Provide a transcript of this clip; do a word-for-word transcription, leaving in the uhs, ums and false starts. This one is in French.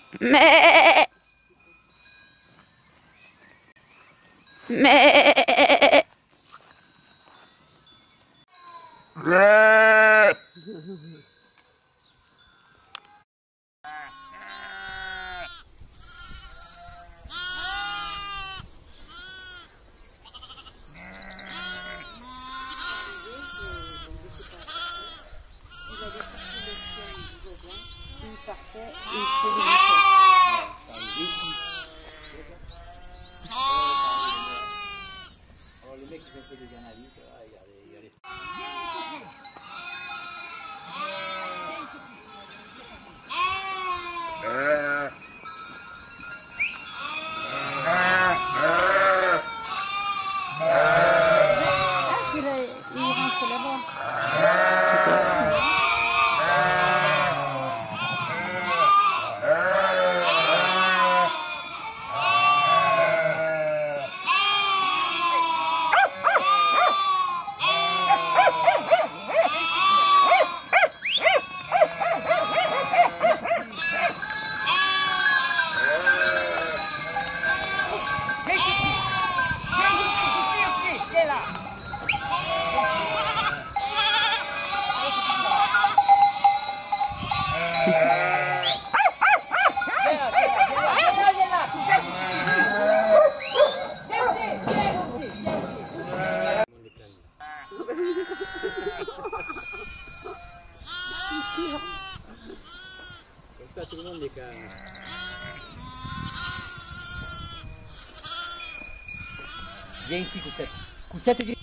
Mais... Mais... Le mec qui fait des analyses, regardez, il y a les... Ah, il rentre là-bas. Comme ça, tout le monde est calme. Viens ici, Coussette. Coussette, viens.